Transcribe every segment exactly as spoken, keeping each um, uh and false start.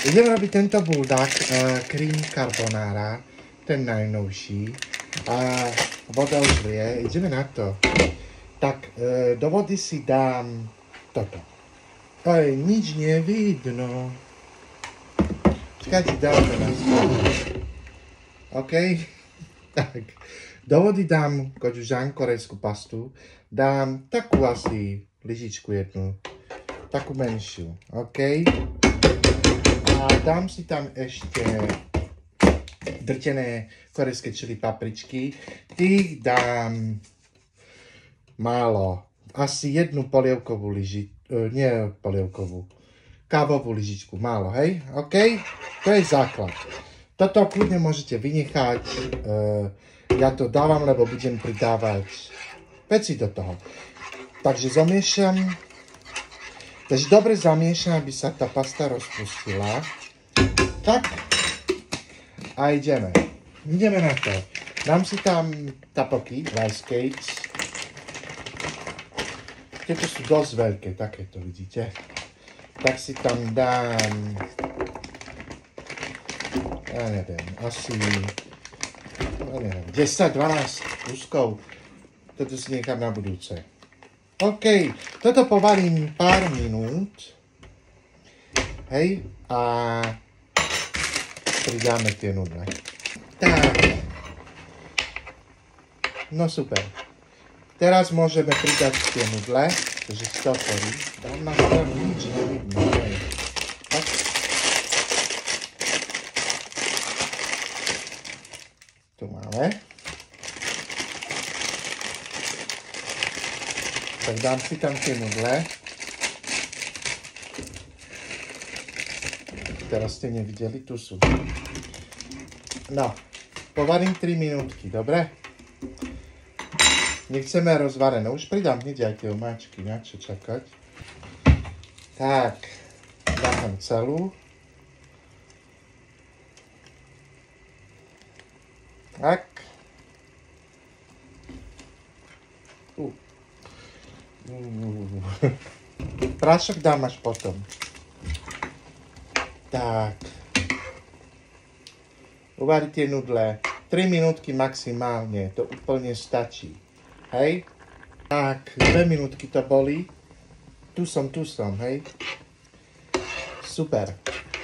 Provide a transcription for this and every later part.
Ideme robiť tento buldak, uh, cream carbonara, ten najnovší. A voda už vrie, ideme na to. Tak, uh, do vody si dám toto. Oj, nič nevidno. Čakajte, dáme na stôl. OK? Tak, do vody dám gochujang, korejskú pastu. Dám takú asi lyžičku jednu. Takú menšiu. OK? A dám si tam ešte drtené korejské čili papričky. Tých dám málo. Asi jednu polievkovú lyžičku. Nie polievkovú. Kávovú lyžičku. Málo, hej? OK? To je základ. Toto kľudne môžete vynechať. Ja to dávam, lebo budem pridávať veci do toho. Takže zamiešam. Takže dobre zamiešam, aby sa tá pasta rozpustila. Tak. A ideme. Ideme na to. Dám si tam tapoky, rice cakes. Tieto sú dosť veľké, takéto vidíte. Tak si tam dám, ja neviem, asi, ja neviem, desať dvanásť kúskov. Toto si nechám na budúce. OK, toto povarím pár minút. Hej, a pridáme tie nudle. Tak. No super. Teraz môžeme pridať tie nudle, takže si to otvorí. Tam na to nič nevidno. Tak. Tu máme. Tak dám si tam tie nudle. Teraz ste nevideli, tu sú. No, povarím tri minútky, dobre? Nechceme rozvarené. Už pridám hneď aj tie omáčky, na čo čakať. Tak, dám tam celú. Tak. Uh. Uh. Prášok dám až potom. Tak. Uvarí tie nudle. tri minútky maximálne. To úplne stačí. Hej. Tak, dve minútky to boli. Tu som, tu som, hej. Super.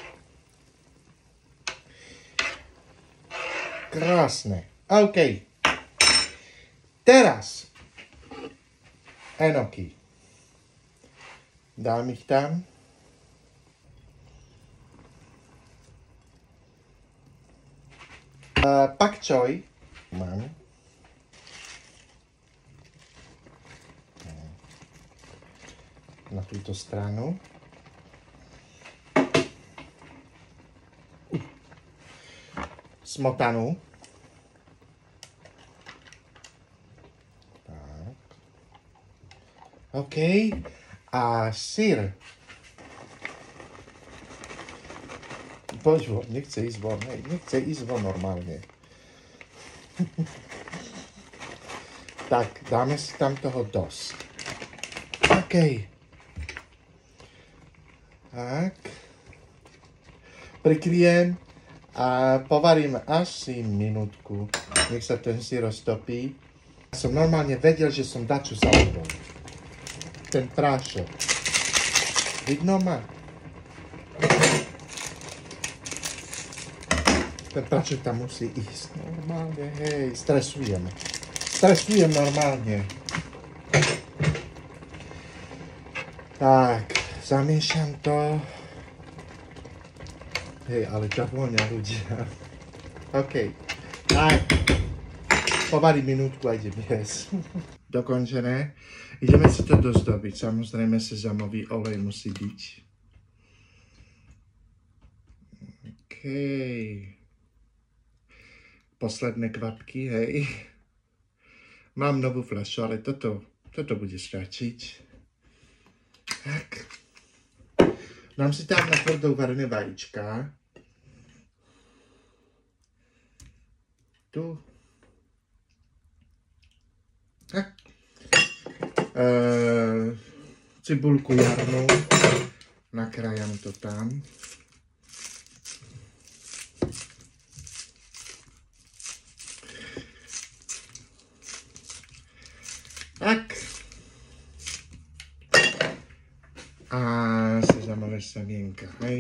Krásne. OK. Teraz. Enoky. Dám ich tam. Uh, pak choi. Mám. Na túto stranu. Smotanú. Tak. OK. A syr. Božo, nechce ísť von, hej, nechce ísť von normálne. Tak, dáme si tam toho dosť. OK. Tak. Prikryjem a povarím asi minútku. Nech sa ten syr roztopí. Som normálne vedel, že som dačo zabudol. Ten prášok. Vidno ma? Ten prášok tam musí ísť. Normálne, hej, stresujem. Stresujem normálne. Tak. Zamiešam to. Hej, ale tá vôňa, ľudia. OK. Tak. Povarím minútku a idem jesť. Dokončené. Ideme si to dozdobiť. Samozrejme, sezamový olej musí byť. OK. Posledné kvapky, hej. Mám novú fľašu, ale toto, toto bude stačiť. Tak. Dám si tam na tvrdo uvarené vajíčka. Tu. Tak. E, cibulku jarnú. Nakrájam to tam. semienka, hej.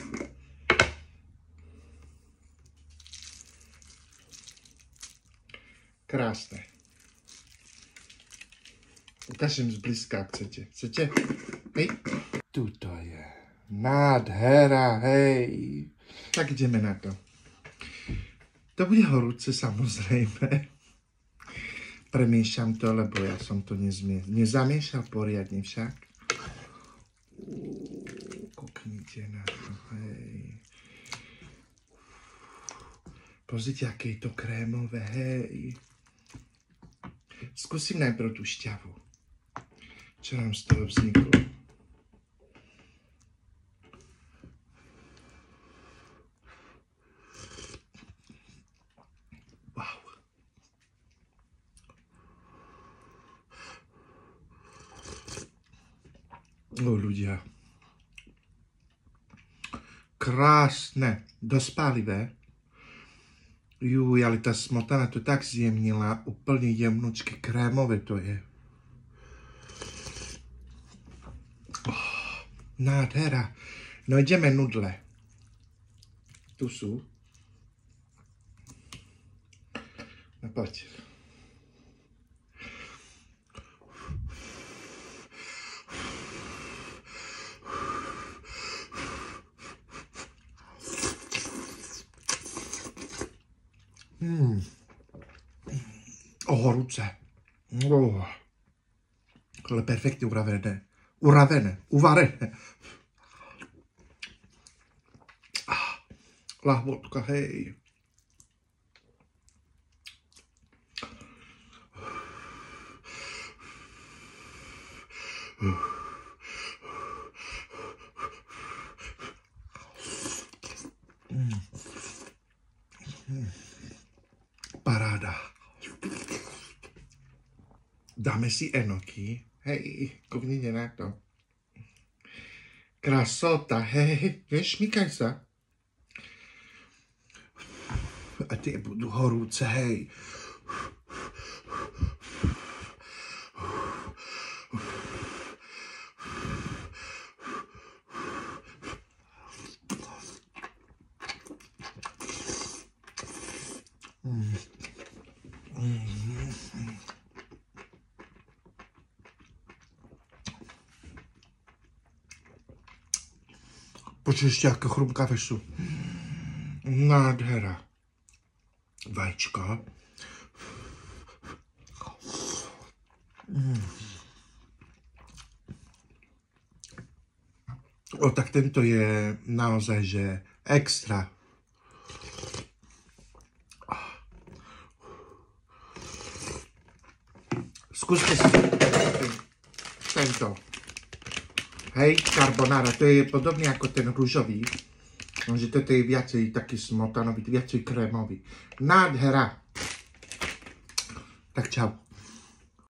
Krásne. Ukážem zblízka, ak chcete. Chcete? Hej. Tuto je nádhera, hej. Tak ideme na to. To bude horúce, samozrejme. Premiešam to, lebo ja som to nezmie... nezamiešal poriadne však. Uuu, kuknite na to, hej. Pozrite, aké je to krémové, hej. Skúsim najprv tú šťavu. Čo nám z toho vzniklo? Wow. O, ľudia. Krásne. Dospálivé. Juj, ale tá smotana to tak zjemnila. Úplne jemnučké, krémové to je. Oh, nádhera. No ideme nudle. Tu sú. No poď. Hmm. O, horúce. Oh. Ale perfektne uravené. Uravené. Uvarené. Ah. Lahvodka, hej. Mm. Mm. Paráda. Dáme si enoky. Hej, kouknite na to. Krasota, hej. Vieš, šmykaj sa. A tie budú horúce, hej. Mm. Mm. Počuješ, aké chrumkavé sú. Nádhera. Vajíčka. Mm. O, tak tento je naozaj, že extra. Skúste si tento. Hej, carbonara, to je podobný ako ten rúžový. Lenže toto je viacej taký smotanový, viacej krémový. Nádhera. Tak čau.